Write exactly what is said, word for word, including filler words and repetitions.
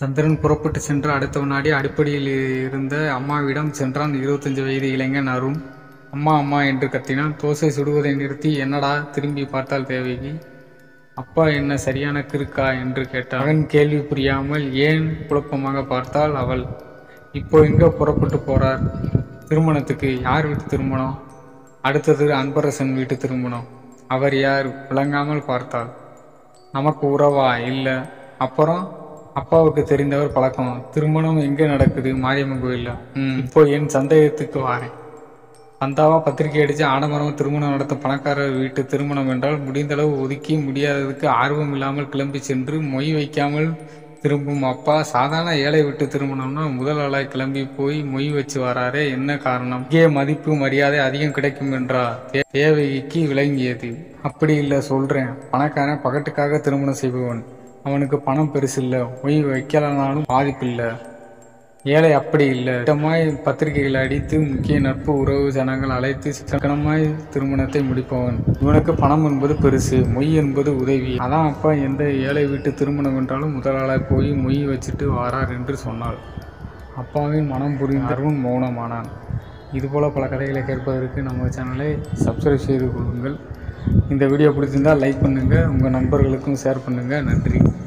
சந்திரன் புறப்பட்டு சென்று அடுத்த வினாடி அடுப்படியில் இருந்த அம்மாவிடம் சென்றான் இருபத்தஞ்சு வயது இளைஞன் அருண். அம்மா அம்மா என்று கத்தினான். தோசை சுடுவதை நிறுத்தி, என்னடா? திரும்பி பார்த்தாள் தேவகி. அப்பா என்ன சரியான கிறுக்கா என்று கேட்டாள். மகன் கேள்வி புரியாமல் ஏன் குழப்பமாக பார்த்தாள் அவள். இப்போ எங்க புறப்பட்டு போறார்? திருமணத்துக்கு. யார் வீட்டு திருமணம்? அடுத்தது அன்பரசன் வீட்டு திருமணம். அவர் யார்? விளங்காமல் பார்த்தாள். நமக்கு உறவா? இல்லை. அப்புறம்? அப்பாவுக்கு தெரிந்தவர் பழக்கம். திருமணம் எங்கே நடக்குது? மாரியம்மன் கோயில்ல. ம் இப்போ என் சந்தேகத்துக்கு வாரேன். பந்தாவா பத்திரிகை அடித்து ஆடம்பரம் திருமணம் நடத்தும் பணக்காரர் வீட்டு திருமணம் என்றால் முடிந்தளவு ஒதுக்கி, முடியாததுக்கு ஆர்வம் இல்லாமல் கிளம்பி சென்று மொய் வைக்காமல் திரும்பும் அப்பா. சாதாரண ஏழை வீட்டு திருமணம்னா முதல் ஆளாய் கிளம்பி போய் மொய் வச்சு வராரே, என்ன காரணம்? இங்கே மதிப்பு மரியாதை அதிகம் கிடைக்கும் என்றார் தேவகிக்கு விளங்கியது. அப்படி இல்லை சொல்றேன். பணக்காரன் பகட்டுக்காக திருமணம் செய்பவன். அவனுக்கு பணம் பெருசு இல்லை, மொய் வைக்கலனாலும் பாதிப்பில்லை. ஏழை அப்படி இல்லை. திட்டமாய் பத்திரிகைகள் அடித்து முக்கிய நட்பு உறவு ஜனங்கள் அழைத்து சிக்கனமாய் திருமணத்தை முடிப்பவன். இவனுக்கு பணம் என்பது பெருசு, மொய் என்பது உதவி. அதான் அப்பா எந்த ஏழை வீட்டு திருமணம் என்றாலும் முதலாளாய் போய் மொய் வச்சுட்டு வாரார் என்று சொன்னாள். அப்பாவின் மனம் புரிந்த அருண் மௌனமானான். இதுபோல் பல கதைகளை கேட்பதற்கு நம்ம சேனலை சப்ஸ்கிரைப் செய்து கொள்ளுங்கள். இந்த வீடியோ பிடிச்சிருந்தால் லைக் பண்ணுங்கள், உங்கள் நண்பர்களுக்கும் ஷேர் பண்ணுங்கள். நன்றி.